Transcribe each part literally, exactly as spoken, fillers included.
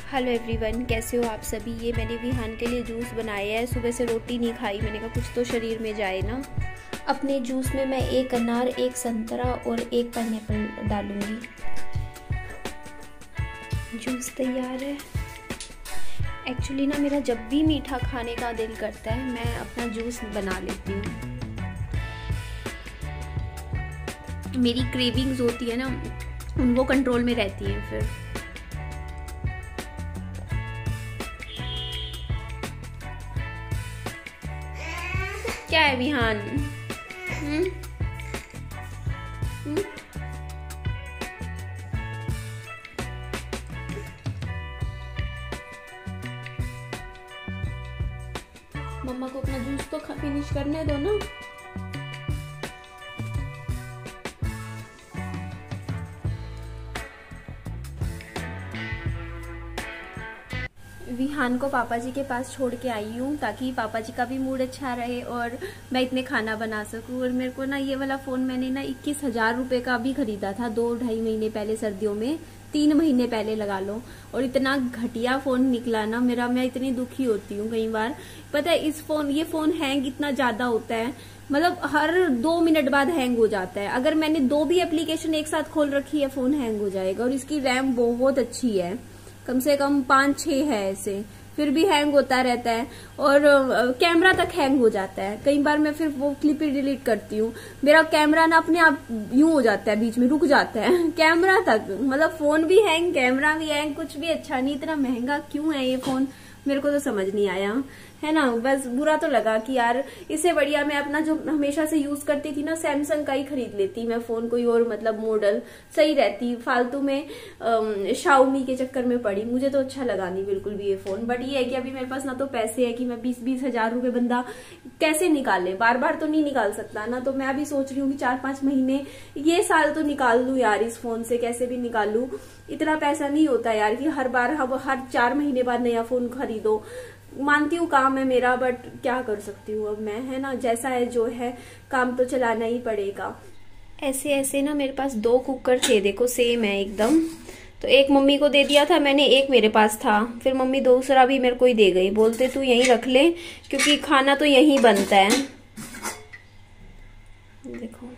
Hello everyone, कैसे हो आप सभी। ये मैंने विहान के लिए जूस बनाया है। सुबह से रोटी नहीं खाई, मैंने कहा कुछ तो शरीर में जाए ना। अपने जूस में मैं एक अनार, एक संतरा और एक पाइनएप्पल डालूंगी। जूस तैयार है। एक्चुअली ना मेरा जब भी मीठा खाने का दिल करता है मैं अपना जूस बना लेती हूँ। मेरी क्रेविंग्स होती है ना, वो कंट्रोल में रहती हैं। फिर क्या है विहान? हम्म हम्म मम्मा को अपना जूस तो फिनिश करने दो ना। विहान को पापा जी के पास छोड़ के आई हूँ ताकि पापा जी का भी मूड अच्छा रहे और मैं इतने खाना बना सकूँ। और मेरे को ना ये वाला फ़ोन मैंने ना इक्कीस हजार रुपये का भी खरीदा था दो ढाई महीने पहले, सर्दियों में, तीन महीने पहले लगा लो। और इतना घटिया फ़ोन निकला ना मेरा, मैं इतनी दुखी होती हूँ कई बार। पता है इस फोन ये फ़ोन हैंग इतना ज़्यादा होता है, मतलब हर दो मिनट बाद हैंग हो जाता है। अगर मैंने दो भी एप्लीकेशन एक साथ खोल रखी है फ़ोन हैंग हो जाएगा। और इसकी रैम बहुत अच्छी है, कम से कम पाँच छः है ऐसे, फिर भी हैंग होता रहता है। और कैमरा तक हैंग हो जाता है कई बार। मैं फिर वो क्लिप ही डिलीट करती हूँ। मेरा कैमरा ना अपने आप यूं हो जाता है, बीच में रुक जाता है कैमरा तक। मतलब फोन भी हैंग, कैमरा भी हैंग, कुछ भी अच्छा नहीं। इतना महंगा क्यों है ये फोन, मेरे को तो समझ नहीं आया है ना। बस बुरा तो लगा कि यार इससे बढ़िया मैं अपना जो हमेशा से यूज करती थी ना, सैमसंग का ही खरीद लेती मैं फोन, कोई और मतलब मॉडल सही रहती। फालतू में शाओमी के चक्कर में पड़ी, मुझे तो अच्छा लगा नहीं बिल्कुल भी ये फोन। बट ये है कि अभी मेरे पास ना तो पैसे है कि मैं बीस बीस हजार रुपए बंदा कैसे निकाले, बार बार तो नहीं निकाल सकता ना। तो मैं अभी सोच रही हूँ कि चार पांच महीने, ये साल तो निकाल लू यार इस फोन से, कैसे भी निकाल लू। इतना पैसा नहीं होता यार कि हर बार हर चार महीने बाद नया फोन खरीदो। मानती हूँ काम है मेरा, बट क्या कर सकती हूँ अब मैं, है ना। जैसा है जो है, काम तो चलाना ही पड़ेगा। ऐसे ऐसे ना मेरे पास दो कुकर थे, देखो सेम है एकदम। तो एक मम्मी को दे दिया था मैंने, एक मेरे पास था। फिर मम्मी दूसरा भी मेरे को ही दे गई, बोलते तू यहीं रख ले क्योंकि खाना तो यहीं बनता है। देखो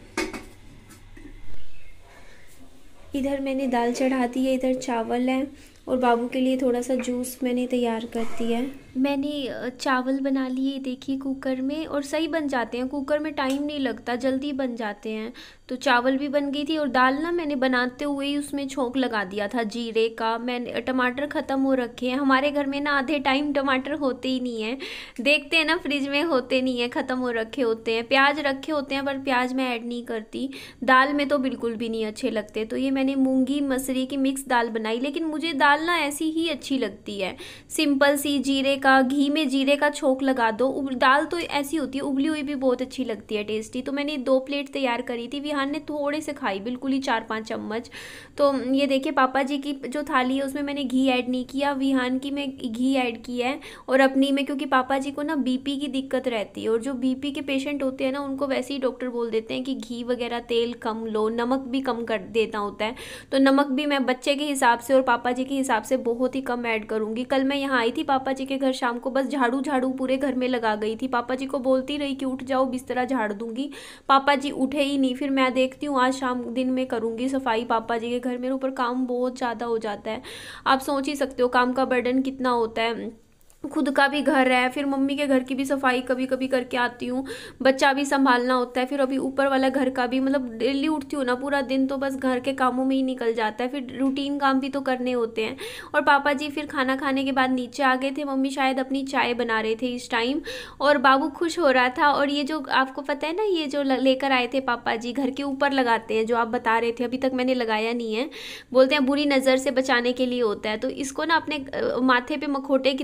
इधर मैंने दाल चढ़ा दी है, इधर चावल है और बाबू के लिए थोड़ा सा जूस मैंने तैयार कर दिया है। मैंने चावल बना लिए देखिए कुकर में, और सही बन जाते हैं। कुकर में टाइम नहीं लगता, जल्दी बन जाते हैं। तो चावल भी बन गई थी और दाल ना मैंने बनाते हुए ही उसमें छोंक लगा दिया था जीरे का। मैंने टमाटर ख़त्म हो रखे हैं हमारे घर में ना, आधे टाइम टमाटर होते ही नहीं है। देखते हैं ना फ्रिज में, होते नहीं है, ख़त्म हो रखे होते हैं। प्याज रखे होते हैं पर प्याज मैं ऐड नहीं करती। दाल में तो बिल्कुल भी नहीं अच्छे लगते। तो ये मैंने मूंगी मसरी की मिक्स दाल बनाई, लेकिन मुझे दाल ना ऐसी ही अच्छी लगती है, सिंपल सी। जीरे का, घी में जीरे का छोंक लगा दो। दाल तो ऐसी होती है, उबली हुई भी बहुत अच्छी लगती है, टेस्टी। तो मैंने दो प्लेट तैयार करी थी, विहान ने थोड़े से खाई, बिल्कुल ही चार पांच चम्मच। तो ये देखिए पापा जी की जो थाली है उसमें मैंने घी ऐड नहीं किया, विहान की में घी ऐड किया है और अपनी में, क्योंकि पापा जी को ना बीपी की दिक्कत रहती है। और जो बीपी के पेशेंट होते हैं ना, उनको वैसे ही डॉक्टर बोल देते हैं कि घी वगैरह तेल कम लो, नमक भी कम कर देना होता है। तो नमक भी मैं बच्चे के हिसाब से और पापा जी के हिसाब से बहुत ही कम ऐड करूंगी। कल मैं यहाँ आई थी पापा जी के घर शाम को, बस झाड़ू झाड़ू पूरे घर में लगा गई थी। पापा जी को बोलती रही कि उठ जाओ, बिस्तरा झाड़ दूंगी, पापा जी उठे ही नहीं। फिर मैं देखती हूँ आज शाम दिन में करूंगी सफाई पापा जी के घर। मेरे ऊपर काम बहुत ज़्यादा हो जाता है, आप सोच ही सकते हो काम का बर्डन कितना होता है। खुद का भी घर है, फिर मम्मी के घर की भी सफाई कभी कभी करके आती हूँ, बच्चा भी संभालना होता है, फिर अभी ऊपर वाला घर का भी। मतलब डेली उठती हूँ ना, पूरा दिन तो बस घर के कामों में ही निकल जाता है। फिर रूटीन काम भी तो करने होते हैं। और पापा जी फिर खाना खाने के बाद नीचे आ गए थे। मम्मी शायद अपनी चाय बना रहे थे इस टाइम, और बाबू खुश हो रहा था। और ये जो आपको पता है ना, ये जो लेकर आए थे पापा जी, घर के ऊपर लगाते हैं, जो आप बता रहे थे, अभी तक मैंने लगाया नहीं है। बोलते हैं बुरी नज़र से बचाने के लिए होता है। तो इसको ना अपने माथे पे मखोटे की तरह विहान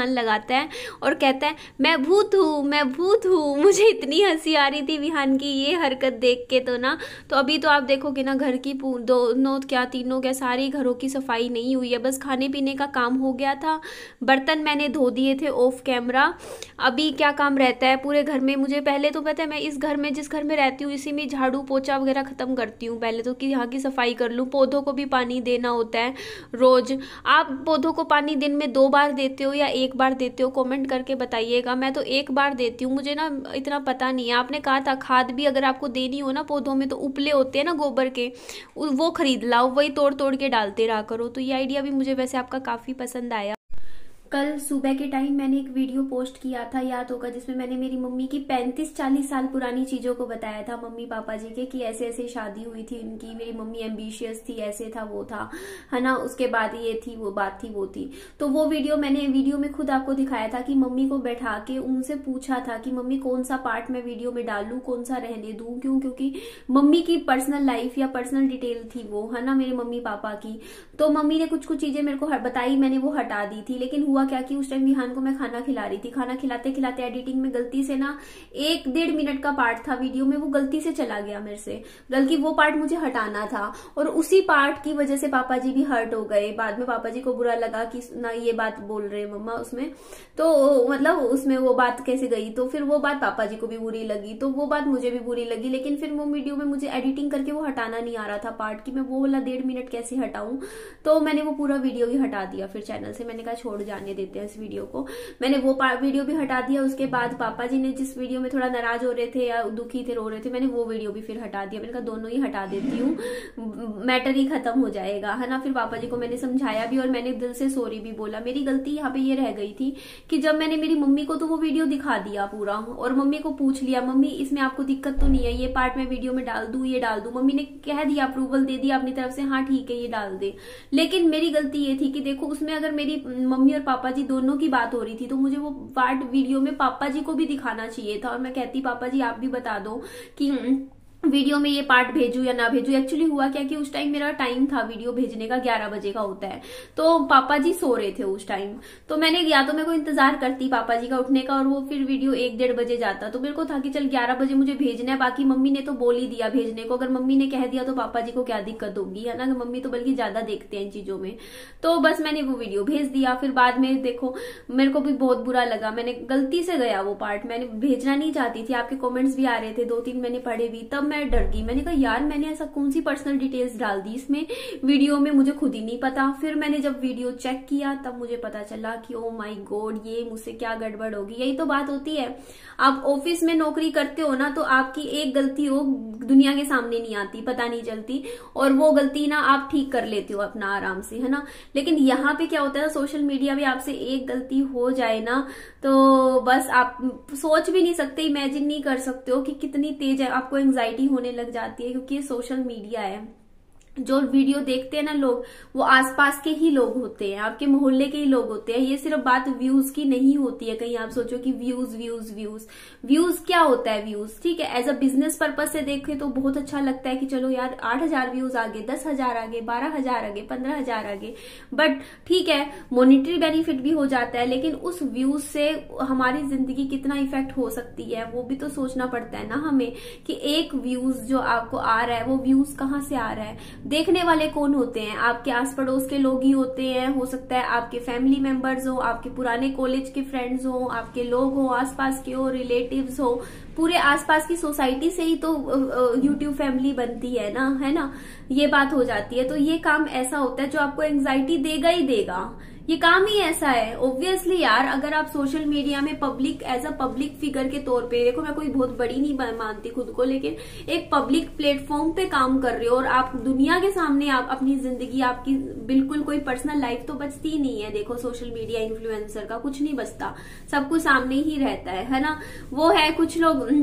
विहान लगाता है और कहता है मैं भूत हूँ, मैं भूत हूँ। मुझे इतनी हंसी आ रही थी विहान की ये हरकत देख के तो ना। तो अभी तो आप देखोगे ना घर की दोनों क्या तीनों क्या सारी घरों की सफाई नहीं हुई है, बस खाने पीने का काम हो गया था। बर्तन मैंने धो दिए थे ऑफ कैमरा। अभी क्या काम रहता है पूरे घर में, मुझे पहले तो पता है मैं इस घर में जिस घर में रहती हूँ इसी में झाड़ू पोछा वगैरह खत्म करती हूँ पहले तो, कि यहाँ की सफाई कर लूँ। पौधों को भी पानी देना होता है रोज। आप पौधों को पानी दिन में दो बार देते हो या एक बार देते हो, कमेंट करके बताइएगा। मैं तो एक बार देती हूँ, मुझे ना इतना पता नहीं है। आपने कहा था खाद भी अगर आपको देनी हो ना पौधों में तो उपले होते हैं ना गोबर के, वो खरीद लाओ, वही तोड़ तोड़ के डालते रहा करो। तो ये आइडिया भी मुझे वैसे आपका काफ़ी पसंद आया। कल सुबह के टाइम मैंने एक वीडियो पोस्ट किया था, याद होगा, जिसमें मैंने मेरी मम्मी की पैंतीस चालीस साल पुरानी चीज़ों को बताया था, मम्मी पापा जी के, कि ऐसे ऐसे शादी हुई थी इनकी, मेरी मम्मी एम्बिशियस थी, ऐसे था वो था, है ना, उसके बाद ये थी वो बात थी वो थी। तो वो वीडियो मैंने वीडियो में खुद आपको दिखाया था कि मम्मी को बैठा के उनसे पूछा था कि मम्मी कौन सा पार्ट मैं वीडियो में डालूं, कौन सा रहने दूं, क्यों, क्योंकि मम्मी की पर्सनल लाइफ या पर्सनल डिटेल थी वो, है ना, मेरे मम्मी पापा की। तो मम्मी ने कुछ कुछ चीजें मेरे को बताई, मैंने वो हटा दी थी। लेकिन हुआ क्या कि उस टाइम विहान को मैं खाना खिला रही थी, खाना खिलाते खिलाते एडिटिंग में गलती से ना एक डेढ़ मिनट का पार्ट था वीडियो में, वो गलती से चला गया मेरे से, बल्कि वो पार्ट मुझे हटाना था। और उसी पार्ट की वजह से पापा जी भी हर्ट हो गए। बाद में पापा जी को बुरा लगा कि ना ये बात बोल रहे मम्मा उसमें, तो मतलब उसमें वो बात कैसे गई, तो फिर वो बात पापा जी को भी बुरी लगी, तो वो बात मुझे भी बुरी लगी। लेकिन फिर वो वीडियो में मुझे एडिटिंग करके वो हटाना नहीं आ रहा था पार्ट की, मैं वो वाला डेढ़ मिनट कैसे हटाऊं, तो मैंने वो पूरा वीडियो भी हटा दिया फिर चैनल से। मैंने कहा छोड़ जाने देते हैं इस वीडियो को, मैंने वो वीडियो भी हटा दिया। उसके बाद पापा जी ने जिस वीडियो में थोड़ा नाराज हो रहे थे या दुखी थे, रो रहे थे, मैंने वो वीडियो भी फिर हटा दिया। मैंने कहा दोनों ही हटा देती हूँ, मैटर ही खत्म हो जाएगा, है ना। फिर पापा जी को मैंने समझाया भी और मैंने दिल से सॉरी भी बोला। मेरी गलती यहाँ पे ये रह गई थी कि जब मैंने मेरी मम्मी को तो वो वीडियो दिखा दिया पूरा और मम्मी को पूछ लिया, मम्मी इसमें आपको दिक्कत तो नहीं है, ये पार्ट मैं वीडियो में डाल दूं, ये डाल दूं। मम्मी ने कह दिया, अप्रूवल दे दिया अपनी तरफ से, हाँ ठीक है ये डाल दे। लेकिन मेरी गलती ये थी कि देखो उसमें अगर मेरी मम्मी और पापा जी दोनों की बात हो रही थी तो मुझे वो पार्ट वीडियो में पापा जी को भी दिखाना चाहिए था। और मैं कहती पापा जी आप भी बता दो कि वीडियो में ये पार्ट भेजू या ना भेजू। एक्चुअली हुआ क्या कि उस टाइम मेरा टाइम था वीडियो भेजने का, ग्यारह बजे का होता है, तो पापा जी सो रहे थे उस टाइम। तो मैंने या तो मेरे को इंतजार करती पापा जी का उठने का और वो फिर वीडियो एक डेढ़ बजे जाता, तो मेरे को था कि चल ग्यारह बजे मुझे भेजना है। बाकी मम्मी ने तो बोल ही दिया भेजने को, अगर मम्मी ने कह दिया तो पापा जी को क्या दिक्कत होगी, है ना, मम्मी तो बल्कि ज्यादा देखते हैं इन चीजों में। तो बस मैंने वो वीडियो भेज दिया। फिर बाद में देखो मेरे को भी बहुत बुरा लगा, मैंने गलती से गया वो पार्ट, मैंने भेजना नहीं चाहती थी। आपके कॉमेंट्स भी आ रहे थे, दो तीन मैंने पढ़े भी, तब मैं डर गई। मैंने यार मैंने ऐसा कौन सी पर्सनल डिटेल्स डाल दी इसमें वीडियो में, मुझे खुद ही नहीं पता। फिर मैंने जब वीडियो चेक किया तब मुझे पता चला कि ओ माय गॉड ये मुझसे क्या गड़बड़ होगी। यही तो बात होती है, आप ऑफिस में नौकरी करते हो ना, तो आपकी एक गलती हो दुनिया के सामने नहीं आती, पता नहीं चलती, और वो गलती ना आप ठीक कर लेते हो अपना आराम से, है ना। लेकिन यहाँ पे क्या होता है, सोशल मीडिया में आपसे एक गलती हो जाए ना तो बस आप सोच भी नहीं सकते, इमेजिन नहीं कर सकते हो कि कितनी तेज है, आपको एंग्जाइटी होने लग जाती है। क्योंकि ये सोशल मीडिया है, जो वीडियो देखते हैं ना लोग, वो आसपास के ही लोग होते हैं, आपके मोहल्ले के ही लोग होते हैं। ये सिर्फ बात व्यूज की नहीं होती है, कहीं आप सोचो कि व्यूज व्यूज व्यूज व्यूज क्या होता है व्यूज, ठीक है, एज अ बिजनेस पर्पज से देखें तो बहुत अच्छा लगता है कि चलो यार आठ हजार व्यूज आ गए, दस हजार आ गए, बारह हजार आ गए, पंद्रह हजार आ गए, बट ठीक है मॉनिटरी बेनिफिट भी हो जाता है। लेकिन उस व्यूज से हमारी जिंदगी कितना इफेक्ट हो सकती है वो भी तो सोचना पड़ता है ना हमें, कि एक व्यूज जो आपको आ रहा है वो व्यूज कहाँ से आ रहा है, देखने वाले कौन होते हैं, आपके आस पड़ोस के लोग ही होते हैं, हो सकता है आपके फैमिली मेंबर्स हो, आपके पुराने कॉलेज के फ्रेंड्स हो, आपके लोग हो, आसपास के हो, रिलेटिव्स हो, पूरे आसपास की सोसाइटी से ही तो यूट्यूब फैमिली बनती है ना, है ना, ये बात हो जाती है। तो ये काम ऐसा होता है जो आपको एंग्जाइटी देगा ही देगा, ये काम ही ऐसा है। ऑब्वियसली यार अगर आप सोशल मीडिया में public as a public figure के तौर पे, देखो मैं कोई बहुत बड़ी नहीं मानती खुद को, लेकिन एक पब्लिक प्लेटफॉर्म पे काम कर रहे हो और आप दुनिया के सामने आप अपनी जिंदगी, आपकी बिल्कुल कोई पर्सनल लाइफ तो बचती ही नहीं है। देखो सोशल मीडिया इन्फ्लुएंसर का कुछ नहीं बचता, सब कुछ सामने ही रहता है है ना। वो है कुछ लोग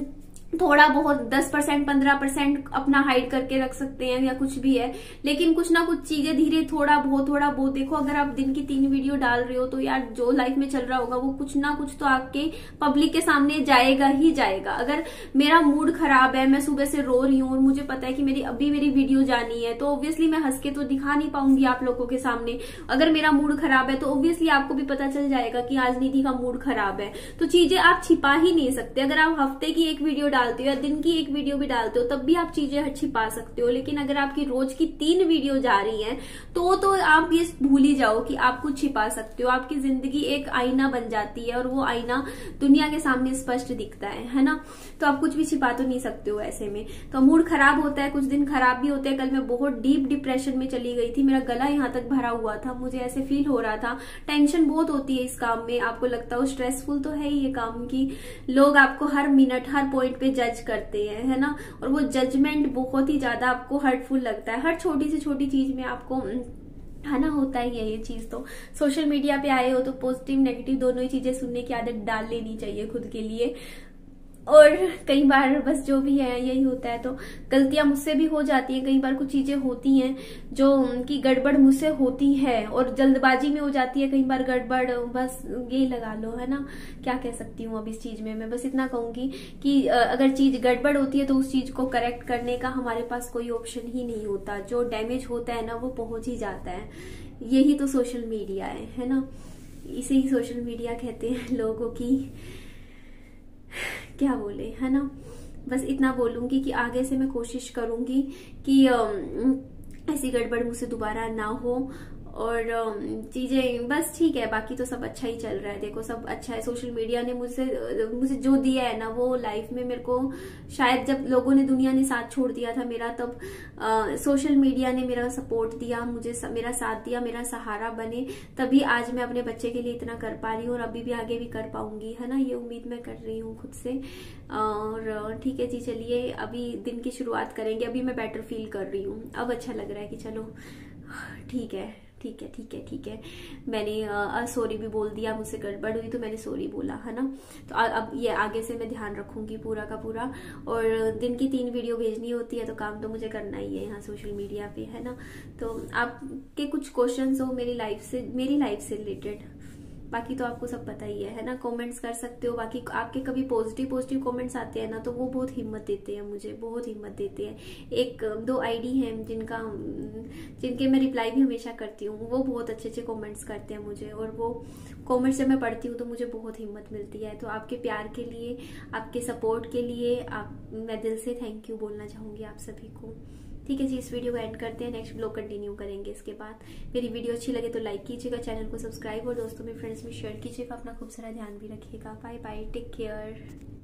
थोड़ा बहुत दस परसेंट पंद्रह परसेंट अपना हाइड करके रख सकते हैं या कुछ भी है, लेकिन कुछ ना कुछ चीजें धीरे थोड़ा बहुत थोड़ा बहुत देखो। अगर आप दिन की तीन वीडियो डाल रहे हो तो यार जो लाइफ में चल रहा होगा वो कुछ ना कुछ तो आपके पब्लिक के सामने जाएगा ही जाएगा। अगर मेरा मूड खराब है, मैं सुबह से रो रही हूँ और मुझे पता है कि मेरी अभी मेरी वीडियो जानी है, तो ऑब्वियसली मैं हंस के तो दिखा नहीं पाऊंगी आप लोगों के सामने। अगर मेरा मूड खराब है तो ऑब्वियसली आपको भी पता चल जाएगा कि आज निधि का मूड खराब है। तो चीजें आप छिपा ही नहीं सकते। अगर आप हफ्ते की एक वीडियो डालते हो या दिन की एक वीडियो भी डालते हो तब भी आप चीजें छिपा सकते हो, लेकिन अगर आपकी रोज की तीन वीडियो जा रही हैं तो तो आप ये भूल ही जाओ कि आप कुछ छिपा सकते हो। आपकी जिंदगी एक आईना बन जाती है और वो आईना दुनिया के सामने स्पष्ट दिखता है है ना। तो आप कुछ भी छिपा तो नहीं सकते हो ऐसे में। तो मूड खराब होता है, कुछ दिन खराब भी होते हैं। कल मैं बहुत डीप डिप्रेशन में चली गई थी, मेरा गला यहाँ तक भरा हुआ था, मुझे ऐसे फील हो रहा था। टेंशन बहुत होती है इस काम में, आपको लगता है स्ट्रेसफुल तो है ही ये काम की लोग आपको हर मिनट हर पॉइंट पे जज करते हैं है ना। और वो जजमेंट बहुत ही ज्यादा आपको हर्टफुल लगता है। हर छोटी से छोटी चीज में आपको है ना होता ही है ये चीज। तो सोशल मीडिया पे आए हो तो पॉजिटिव नेगेटिव दोनों ही चीजें सुनने की आदत डाल लेनी चाहिए खुद के लिए। और कई बार बस जो भी है यही होता है, तो गलतियां मुझसे भी हो जाती हैं। कई बार कुछ चीजें होती हैं जो उनकी गड़बड़ मुझसे होती है और जल्दबाजी में हो जाती है कई बार गड़बड़, बस ये लगा लो है ना। क्या कह सकती हूँ अब इस चीज में, मैं बस इतना कहूंगी कि अगर चीज गड़बड़ होती है तो उस चीज को करेक्ट करने का हमारे पास कोई ऑप्शन ही नहीं होता। जो डैमेज होता है ना वो पहुंच ही जाता है। यही तो सोशल मीडिया है है ना। इसे ही सोशल मीडिया कहते हैं लोगों की, क्या बोले है ना। बस इतना बोलूंगी कि आगे से मैं कोशिश करूंगी कि ऐसी गड़बड़ मुझसे दोबारा ना हो और चीजें बस ठीक है। बाकी तो सब अच्छा ही चल रहा है, देखो सब अच्छा है। सोशल मीडिया ने मुझसे मुझे जो दिया है ना वो लाइफ में मेरे को, शायद जब लोगों ने दुनिया ने साथ छोड़ दिया था मेरा, तब आ, सोशल मीडिया ने मेरा सपोर्ट दिया, मुझे स, मेरा साथ दिया, मेरा सहारा बने, तभी आज मैं अपने बच्चे के लिए इतना कर पा रही हूँ और अभी भी आगे भी कर पाऊंगी है ना। ये उम्मीद मैं कर रही हूँ खुद से। और ठीक है जी, चलिए अभी दिन की शुरुआत करेंगे। अभी मैं बेटर फील कर रही हूँ, अब अच्छा लग रहा है कि चलो ठीक है ठीक है ठीक है ठीक है। मैंने सॉरी भी बोल दिया, मुझसे गड़बड़ हुई तो मैंने सॉरी बोला है ना। तो आ, अब ये आगे से मैं ध्यान रखूंगी पूरा का पूरा। और दिन की तीन वीडियो भेजनी होती है तो काम तो मुझे करना ही है यहाँ सोशल मीडिया पे है ना। तो आपके कुछ क्वेश्चंस हो मेरी लाइफ से मेरी लाइफ से रिलेटेड, बाकी तो आपको सब पता ही है है ना, कमेंट्स कर सकते हो। बाकी आपके कभी पॉजिटिव पॉजिटिव कमेंट्स आते हैं ना तो वो बहुत हिम्मत देते हैं मुझे, बहुत हिम्मत देते हैं। एक दो आईडी हैं जिनका जिनके मैं रिप्लाई भी हमेशा करती हूँ, वो बहुत अच्छे अच्छे कमेंट्स करते हैं मुझे, और वो कमेंट्स जब मैं पढ़ती हूँ तो मुझे बहुत हिम्मत मिलती है। तो आपके प्यार के लिए, आपके सपोर्ट के लिए आप मैं दिल से थैंक यू बोलना चाहूंगी आप सभी को। ठीक है जी, इस वीडियो को एंड करते हैं, नेक्स्ट ब्लॉग कंटिन्यू करेंगे इसके बाद। मेरी वीडियो अच्छी लगे तो लाइक कीजिएगा, चैनल को सब्सक्राइब और दोस्तों में फ्रेंड्स में शेयर कीजिएगा। अपना खूब सारा ध्यान भी रखिएगा। Bye bye, take care.